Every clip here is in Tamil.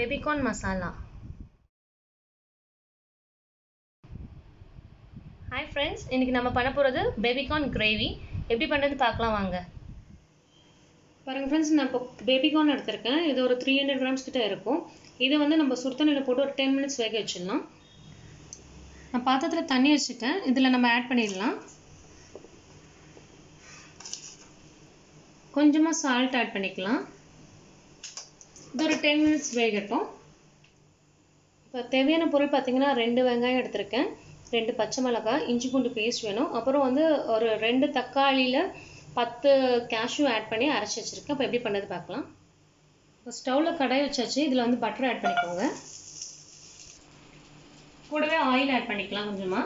பேபிகார்ன் மசாலா. ஹாய் ஃப்ரெண்ட்ஸ், இன்றைக்கி நம்ம பண்ண போகிறது பேபிகார்ன் கிரேவி. எப்படி பண்ணுறது பார்க்கலாம் வாங்க. பாருங்கள் ஃப்ரெண்ட்ஸ், நான் இப்போ பேபிகார்ன் எடுத்திருக்கேன். இது ஒரு 300 கிராம்ஸ் கிட்ட இருக்கும். இதை வந்து நம்ம சுடுதண்ணியில் போட்டு ஒரு 10 மினிட்ஸ் வேக வச்சிடலாம். நான் பாத்திரத்தில் தண்ணி வச்சுட்டேன். இதில் நம்ம ஆட் பண்ணிடலாம். கொஞ்சமாக சால்ட் ஆட் பண்ணிக்கலாம். இது ஒரு 10 மினிட்ஸ் வேகட்டும். இப்போ தேவையான பொருள் பார்த்திங்கன்னா 2 வெங்காயம் எடுத்திருக்கேன், 2 பச்சை மிளகாய், இஞ்சி பூண்டு பேஸ்ட் வேணும். அப்புறம் வந்து ஒரு 2 தக்காளியில் 10 கேஷ்யூ ஆட் பண்ணி அரைச்சி வச்சுருக்கேன். இப்போ எப்படி பண்ணுறது பார்க்கலாம். இப்போ ஸ்டவ்வில் கடாய் வச்சாச்சு. இதில் வந்து பட்டர் ஆட் பண்ணிக்கோங்க. கூடவே ஆயில் ஆட் பண்ணிக்கலாம் கொஞ்சமாக.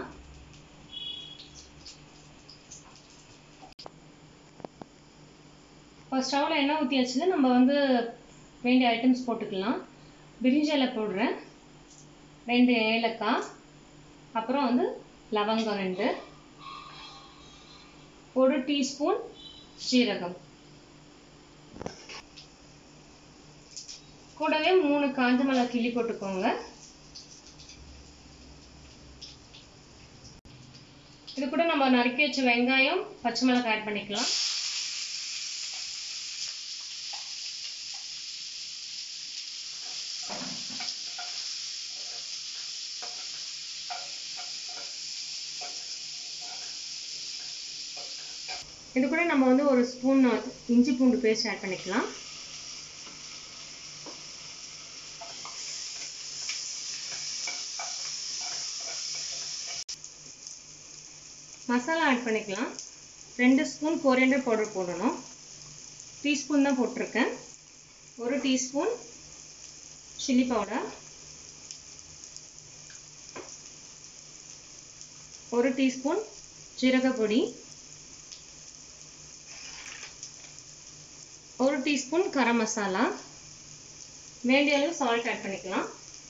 இப்போ ஸ்டவ்வில் எண்ணெய் ஊற்றியாச்சு. நம்ம வந்து வேண்டிய ஐட்டம்ஸ் போட்டுக்கலாம். பிரிஞ்சி இலை போடுறேன், 2 ஏலக்காய், அப்புறம் வந்து லவங்கம் 2, 1 டீஸ்பூன் சீரகம், கூடவே 3 காஞ்ச மிளகாய் கிள்ளி போட்டுக்கோங்க. இது கூட நம்ம நறுக்கி வச்ச வெங்காயம், பச்சை மிளகாய் ஆட் பண்ணிக்கலாம். இது கூட நம்ம வந்து ஒரு ஸ்பூன் இஞ்சி பூண்டு பேஸ்ட் ஆட் பண்ணிக்கலாம். மசாலா ஆட் பண்ணிக்கலாம். 2 ஸ்பூன் கொரியண்டர் பவுடர் போடணும். டீஸ்பூன் தான் போட்டிருக்கேன். 1 டீஸ்பூன் சில்லி பவுடர், 1 டீஸ்பூன் ஜீரகப்பொடி, 1 டீஸ்பூன் கரம் மசாலா, வேண்டிய அளவு சால்ட் ஆட் பண்ணிக்கலாம்.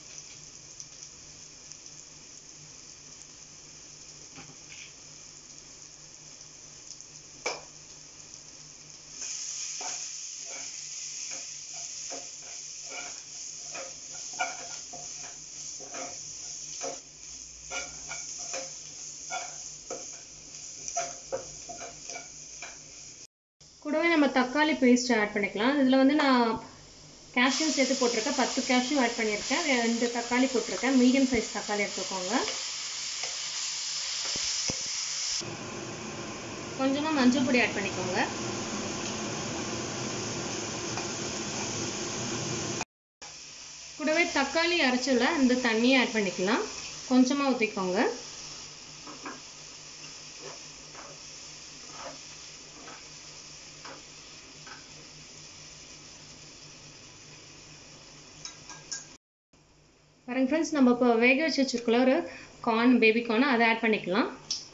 கூடவே நம்ம தக்காளி பேஸ்ட் ஆட் பண்ணிக்கலாம். இதில் வந்து நான் கேஷ்யூ சேர்த்து போட்டிருக்கேன். 10 கேஷ்யூ ஆட் பண்ணியிருக்கேன். 2 தக்காளி போட்டிருக்கேன். மீடியம் சைஸ் தக்காளி எடுத்துக்கோங்க. கொஞ்சமாக மஞ்சள் பொடி ஆட் பண்ணிக்கோங்க. கூடவே தக்காளி அரைச்சல இந்த தண்ணியை ஆட் பண்ணிக்கலாம். கொஞ்சமாக ஊற்றிக்கோங்க. பாருங்க ஃப்ரெண்ட்ஸ், நம்ம இப்போ வேக வச்சு வச்சுருக்கோம்ல ஒரு கார்ன், பேபி கார்ன், அதை ஆட் பண்ணிக்கலாம்.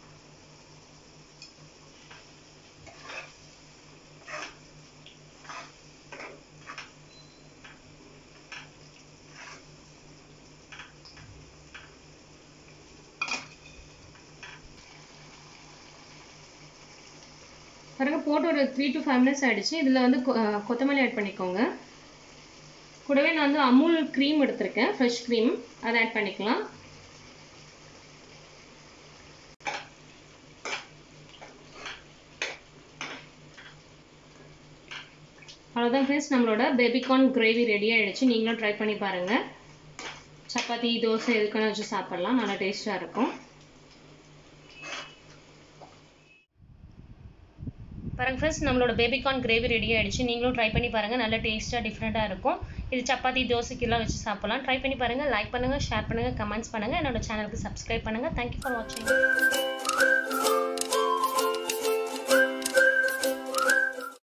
பாருங்க, போட்டு ஒரு 3 to 5 மினிட்ஸ் ஆகிடுச்சு. இதில் வந்து கொத்தமல்லி ஆட் பண்ணிக்கோங்க. கூடவே நான் வந்து அமுல் க்ரீம் எடுத்திருக்கேன், ஃப்ரெஷ் க்ரீம், அதை ஆட் பண்ணிக்கலாம். அவ்வளோதான் ஃப்ரெண்ட்ஸ், நம்மளோட பேபிகார்ன் கிரேவி ரெடி ஆகிடுச்சு. நீங்களும் ட்ரை பண்ணி பாருங்கள். சப்பாத்தி, தோசை எதுக்கான வச்சு சாப்பிட்லாம். நல்லா டேஸ்ட்டாக இருக்கும். பாருங்கள் ஃப்ரெண்ட்ஸ், நம்மளோட பேபிகார்ன் கிரேவி ரெடி ஆகிடுச்சு. நீங்களும் ட்ரை பண்ணி பாருங்கள். நல்ல டேஸ்ட்டாக டிஃப்ரெண்ட்டாக இருக்கும். இது சப்பாத்தி, தோசைக்கெல்லாம் வச்சு சாப்பிட்லாம். ட்ரை பண்ணி பாருங்கள். லைக் பண்ணுங்கள், ஷேர் பண்ணுங்கள், கமெண்ட்ஸ் பண்ணுங்கள். என்னோட சேனலுக்கு சப்ஸ்கிரைப் பண்ணுங்கள். தேங்க்யூ ஃபார் வாட்சிங்.